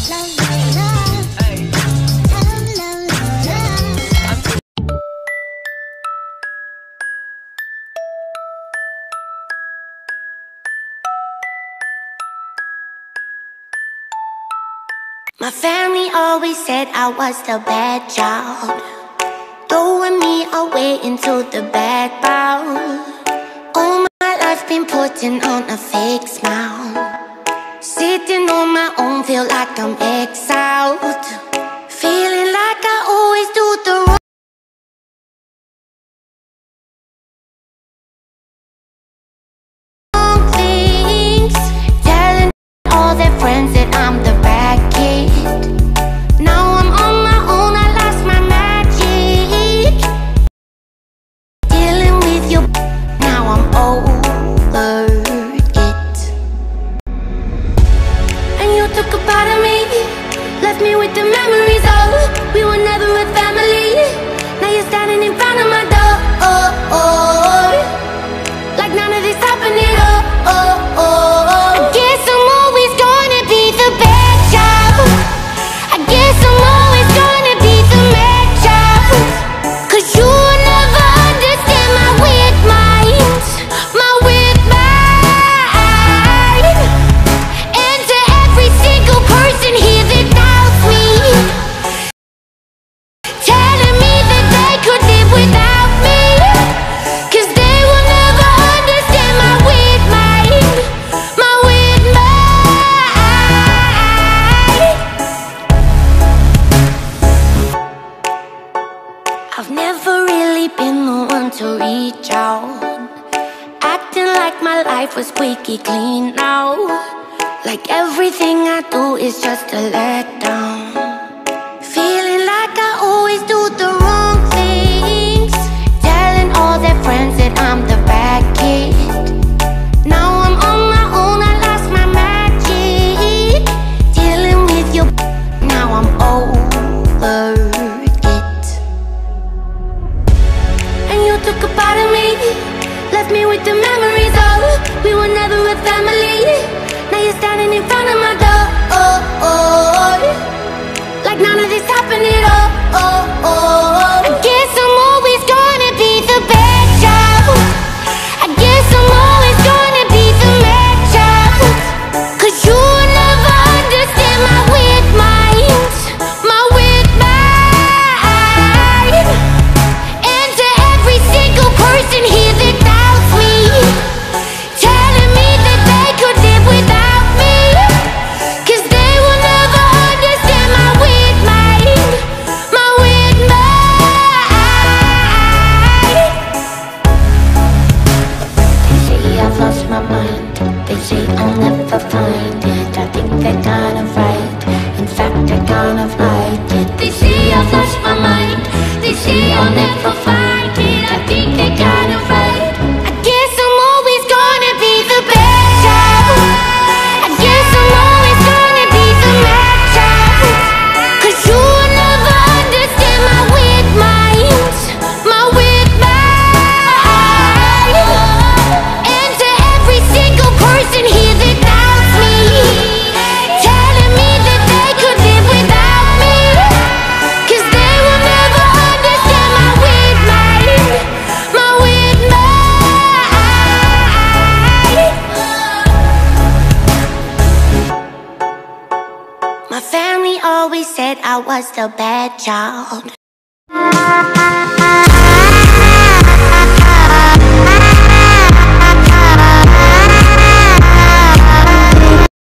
My family always said I was the bad child, throwing me away into the bad bowl. All my life been putting on a fake smile, sitting on my own, feel like I'm exiled, feeling like I always do the wrong things, telling all their friends that I'm the bad kid. Now I'm on my own, I lost my magic, dealing with you, now I'm over it. And you took a part of me, left me with the memories of we were never a family. Now you're standing in front of my door, like none of this happened at all. I guess I'm always gonna be the bad child, I guess I'm always gonna be the mad child, 'cause you will never understand my weird mind, my weird mind. And to every single person here that doubts me, telling me that they could live without me, 'cause they will never understand my weird mind, my weird mind. I've never really been the one to reach out, acting like my life was squeaky clean now, like everything I do is just a letdown, feeling like I always do the wrong things, telling all their friends that I'm the bad kid. Now I'm on my own, I lost my magic, dealing with you, now I'm over it. And you took a part of me, left me with the memories of we were never a family. Now you're standing in front of my door, like none of this happened at all. I guess I'm always gonna be the bad child, I guess I'm always gonna be the mad child, 'cause you will never understand my weird mind, my weird mind. And to every single person here that doubts me, telling me that they could live without me, 'cause they will never understand my weird mind, my weird mind. They say I've lost my mind, they say I'll never find it. I think they're kind of right, in fact they're kind of right. They say I've lost my mind, they say I'll never find it. I think they're kind of right. I guess I'm always gonna be the bad child, I guess I'm always gonna be the mad child, 'cause you will never understand my weird mind, my weird mind. And to every single person here that doubts me, telling me that they could live without me, 'cause they will never understand my weird mind, my weird mind. My family always said I was the bad child.